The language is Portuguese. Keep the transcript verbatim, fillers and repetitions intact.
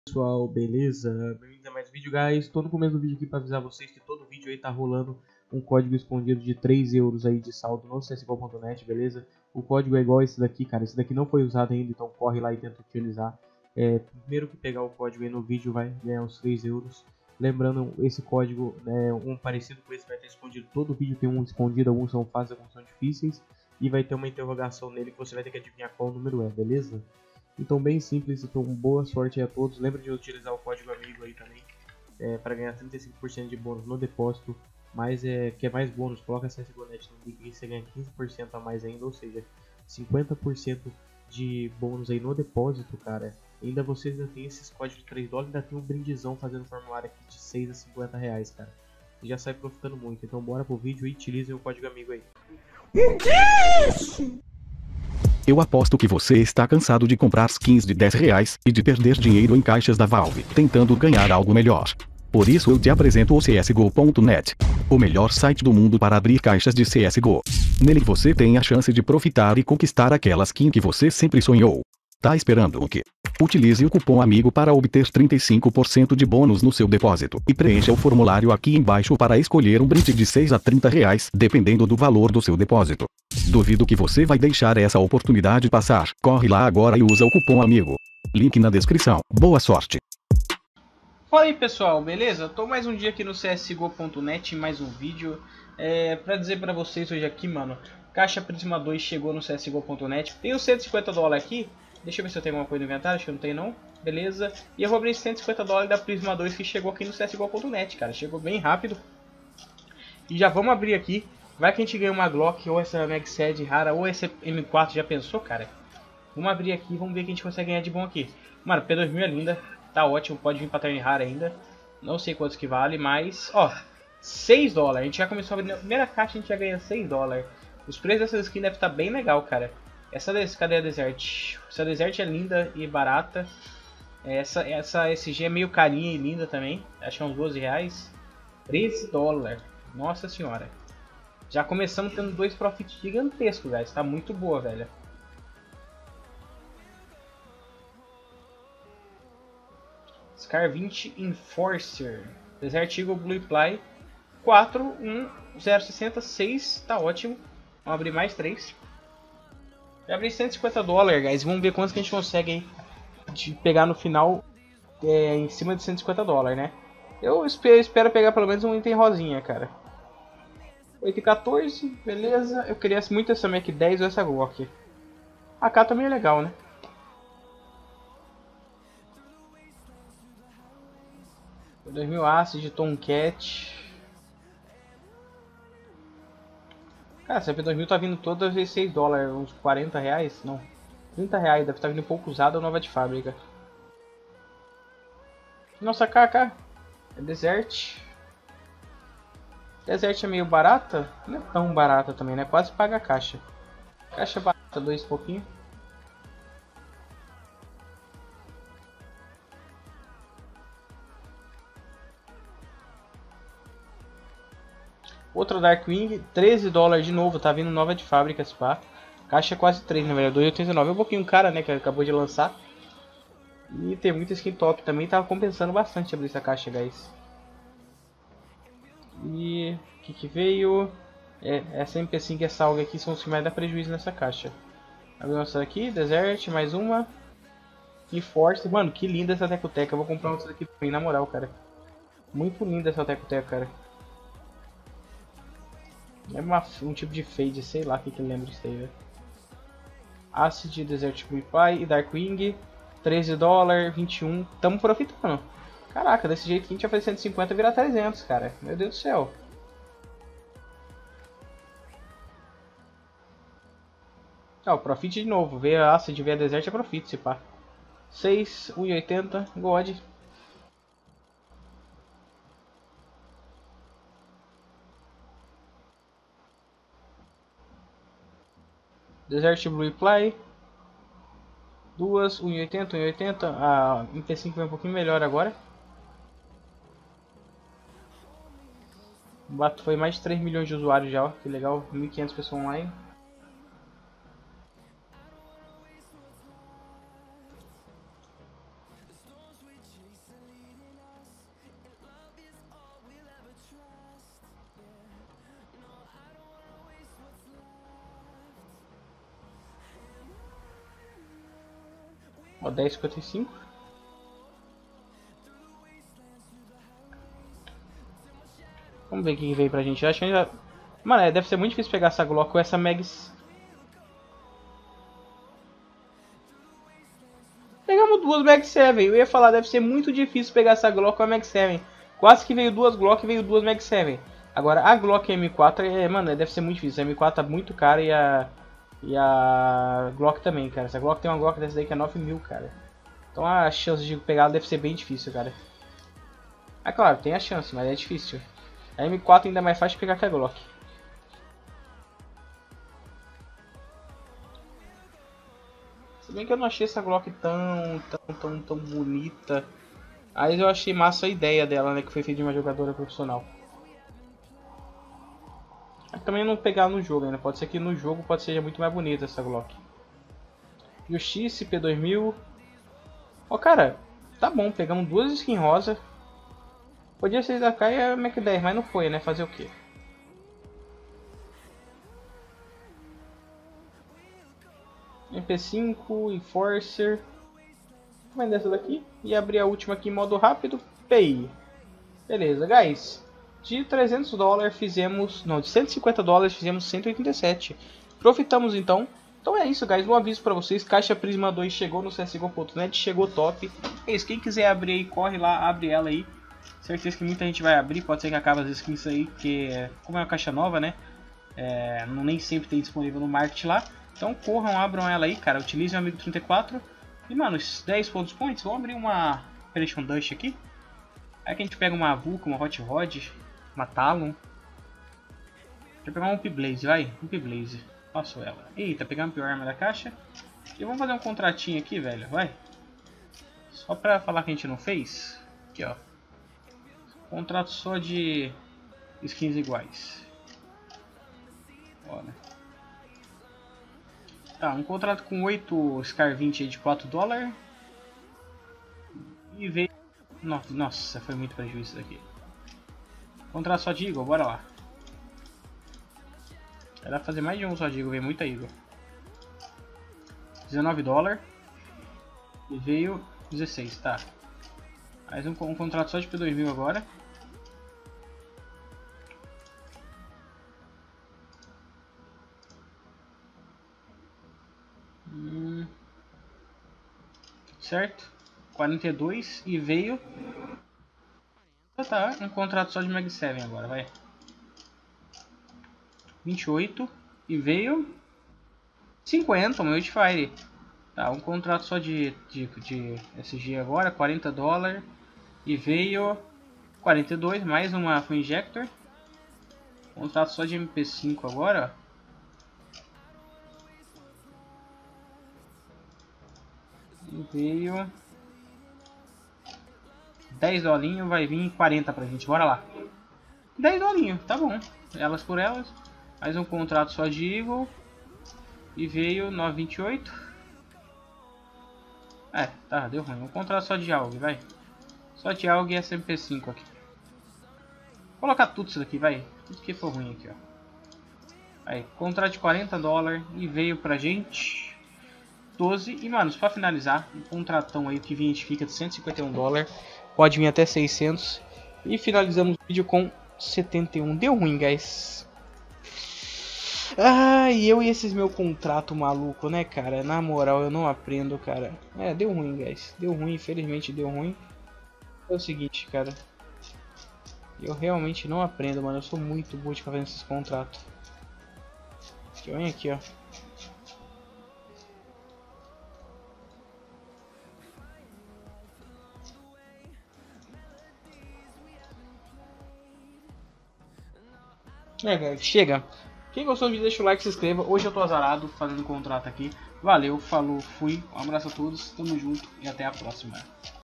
Pessoal, beleza? Bem-vindos a mais um vídeo, guys. Tô no começo do vídeo aqui para avisar vocês que todo vídeo aí tá rolando um código escondido de três euros aí de saldo no C S G O ponto net, beleza? O código é igual esse daqui, cara. Esse daqui não foi usado ainda, então corre lá e tenta utilizar. É, primeiro que pegar o código aí no vídeo vai ganhar uns três euros. Lembrando, esse código, né, um parecido com esse vai estar escondido. Todo vídeo tem um escondido, alguns são fáceis, alguns são difíceis. E vai ter uma interrogação nele que você vai ter que adivinhar qual número é, beleza? Então, bem simples, então boa sorte aí a todos. Lembre de utilizar o código amigo aí também, é, para ganhar trinta e cinco por cento de bônus no depósito. Mas é, quer mais bônus, coloca C S G O ponto net no link e você ganha quinze por cento a mais ainda, ou seja, cinquenta por cento de bônus aí no depósito, cara. Ainda vocês ainda tem esses códigos de três dólares, ainda tem um brindizão fazendo formulário aqui de seis a cinquenta reais, cara. E já sai profitando muito, então bora pro vídeo e utilizem o código amigo aí. Eu aposto que você está cansado de comprar skins de dez reais e de perder dinheiro em caixas da Valve, tentando ganhar algo melhor. Por isso eu te apresento o C S G O ponto net, o melhor site do mundo para abrir caixas de C S G O. Nele você tem a chance de profitar e conquistar aquela skin que você sempre sonhou. Tá esperando o quê? Utilize o cupom AMIGO para obter trinta e cinco por cento de bônus no seu depósito e preencha o formulário aqui embaixo para escolher um brinde de seis a trinta reais, dependendo do valor do seu depósito. Duvido que você vai deixar essa oportunidade passar. Corre lá agora e usa o cupom AMIGO. Link na descrição. Boa sorte! Fala aí pessoal, beleza? Tô mais um dia aqui no C S G O ponto net, mais um vídeo é, pra dizer pra vocês hoje aqui, mano. Caixa Prisma dois chegou no C S G O ponto net. Tem os cento e cinquenta dólares aqui. Deixa eu ver se eu tenho alguma coisa no inventário, acho que não tem não. Beleza. E eu vou abrir cento e cinquenta dólares da Prisma dois que chegou aqui no C S G O ponto net, cara. Chegou bem rápido. E já vamos abrir aqui. Vai que a gente ganha uma Glock, ou essa Mag-Sed rara, ou esse M quatro, já pensou, cara? Vamos abrir aqui, vamos ver o que a gente consegue ganhar de bom aqui. Mano, P dois mil é linda, tá ótimo, pode vir pra Terne rara ainda. Não sei quantos que vale, mas, ó, seis dólares. A gente já começou a abrir na primeira caixa, a gente já ganha seis dólares. Os preços dessa skin devem estar bem legal, cara. Essa, cadê a Desert? Essa Desert é linda e barata. Essa, essa S G é meio carinha e linda também. Acho que é uns doze reais. treze dólares. Nossa senhora. Já começamos tendo dois profits gigantescos, guys. Tá muito boa, velho. Scar vinte Enforcer. Desert Eagle Blue Ply. quatro, um, zero, sessenta, seis. Tá ótimo. Vamos abrir mais três. Já abri cento e cinquenta dólares, guys. Vamos ver quantos que a gente consegue aí de pegar no final é, em cima de cento e cinquenta dólares, né? Eu espero, espero pegar pelo menos um item rosinha, cara. oito e quatorze, beleza. Eu queria muito essa Mac dez ou essa Glock. A K também é legal, né? dois mil Acid, Tomcat. Cara, essa P dois mil tá vindo todas as seis dólares, uns quarenta reais? Não, trinta reais, deve estar vindo um pouco usada ou nova de fábrica. Nossa, K K. É Desert. Desert é meio barata? Não é tão barata também, né? Quase paga a caixa. Caixa barata, dois pouquinho. Outra Darkwing, treze dólares de novo, tá vindo nova de fábrica, se pá. Caixa é quase três, na verdade, dois e oitenta e nove. É um pouquinho cara, né, que acabou de lançar. E tem muita skin top também, tava compensando bastante abrir essa caixa, guys. E o que que veio? É, essa M P cinco e essa alga aqui são os que mais dá prejuízo nessa caixa. Abri essa daqui, Desert, mais uma. E Force, mano, que linda essa Tecoteca. Eu vou comprar outra daqui também, na moral, cara. Muito linda essa Tecoteca, cara. É uma, um tipo de fade, sei lá o que que lembra isso aí, velho. Acid, Desert Blue Pie e Darkwing. treze dólares, vinte e um. Tamo profitando. Caraca, desse jeito que a gente vai fazer cento e cinquenta virar trezentos, cara. Meu Deus do céu. Ó, profit de novo. Ver a Acid, ver a Desert é profit, se pá. seis, um e oitenta, God. Desert Blue Play. Duas, um e oitenta, um e oitenta. A M P cinco vai um pouquinho melhor agora. O bato foi mais de três milhões de usuários já, ó. Que legal. mil e quinhentas pessoas online. Ó, dez cinquenta e cinco. Vamos ver o que veio pra gente. Eu acho que já... Mano, é, deve ser muito difícil pegar essa Glock com essa Mags. Pegamos duas Mag sete. Eu ia falar, deve ser muito difícil pegar essa Glock com a Mag sete. Quase que veio duas Glock e veio duas Mag sete. Agora, a Glock M quatro, é, mano, deve ser muito difícil. A M quatro tá muito cara e a... E a Glock também, cara. Essa Glock tem uma Glock dessa daí que é nove mil, cara. Então a chance de pegar ela deve ser bem difícil, cara. É claro, tem a chance, mas é difícil. A M quatro ainda é mais fácil de pegar que a Glock. Se bem que eu não achei essa Glock tão, tão, tão, tão bonita. Mas eu achei massa a ideia dela, né? Que foi feita de uma jogadora profissional. Mas também não pegar no jogo ainda. Pode ser que no jogo pode ser muito mais bonita essa Glock. Justice, P dois mil. Ó, cara, tá bom. Pegamos duas skins rosa. Podia ser da K e a Mac dez, mas não foi, né? Fazer o quê? M P cinco, Enforcer. Vou vender essa daqui e abrir a última aqui em modo rápido. P I. Beleza, guys. De trezentos dólares fizemos... Não, de cento e cinquenta dólares fizemos cento e oitenta e sete. Profitamos então. Então é isso, guys. Um aviso pra vocês. Caixa Prisma dois chegou no C S G O ponto net. Chegou top. É isso. Quem quiser abrir aí, corre lá. Abre ela aí. Certeza que muita gente vai abrir. Pode ser que acabe as skins aí. Porque como é uma caixa nova, né? É, não nem sempre tem disponível no market lá. Então corram, abram ela aí, cara. Utilizem o Amigo trinta e quatro. E, mano, esses dez pontos points. Vamos abrir uma Operation Dust aqui. Aí que a gente pega uma Vulca, uma Hot Rod, uma Talon. Deixa eu pegar uma Up Blaze, vai. Up Blaze. Passou ela. Eita, pegamos a pior arma da caixa. E vamos fazer um contratinho aqui, velho. Vai. Só pra falar que a gente não fez. Aqui, ó. Contrato só de skins iguais. Bora. Tá, um contrato com oito Scar vinte de quatro dólares. E veio... Nossa, nossa, foi muito prejuízo isso daqui. Contrato só de Eagle, bora lá. Era fazer mais de um só de Eagle, veio muita Eagle. dezenove dólares. E veio dezesseis, tá. Mais um, um contrato só de P dois mil agora. Hum, certo. quarenta e dois e veio... Ah, tá, um contrato só de Mag sete agora, vai. vinte e oito e veio... cinquenta, meu Witchfire. Tá, um contrato só de, de, de S G agora, quarenta dólares. E veio quarenta e dois, mais uma Full Injector. Contrato só de M P cinco agora. E veio dez dolinhos, vai vir quarenta pra gente, bora lá. dez dolinhos, tá bom. Elas por elas. Mais um contrato só de Eagle. E veio nove vinte e oito. É, tá, deu ruim. Um contrato só de A U G, vai. Só de A U G e essa M P cinco aqui. Vou colocar tudo isso daqui, vai. Tudo que for ruim aqui, ó. Aí, contrato de quarenta dólares e veio pra gente doze. E, mano, pra finalizar, um contratão aí que a gente fica de cento e cinquenta e um dólares. Pode vir até seiscentos. E finalizamos o vídeo com setenta e um. Deu ruim, guys. Ai, eu e esses meu contrato maluco, né, cara? Na moral, eu não aprendo, cara. É, deu ruim, guys. Deu ruim, infelizmente deu ruim. É o seguinte, cara. Eu realmente não aprendo, mano. Eu sou muito burro de ficar fazendo esses contratos. Aqui, olha aqui, ó. É, galera, chega. Quem gostou do vídeo, deixa o like, se inscreva. Hoje eu tô azarado fazendo contrato aqui. Valeu, falou, fui. Um abraço a todos, tamo junto e até a próxima.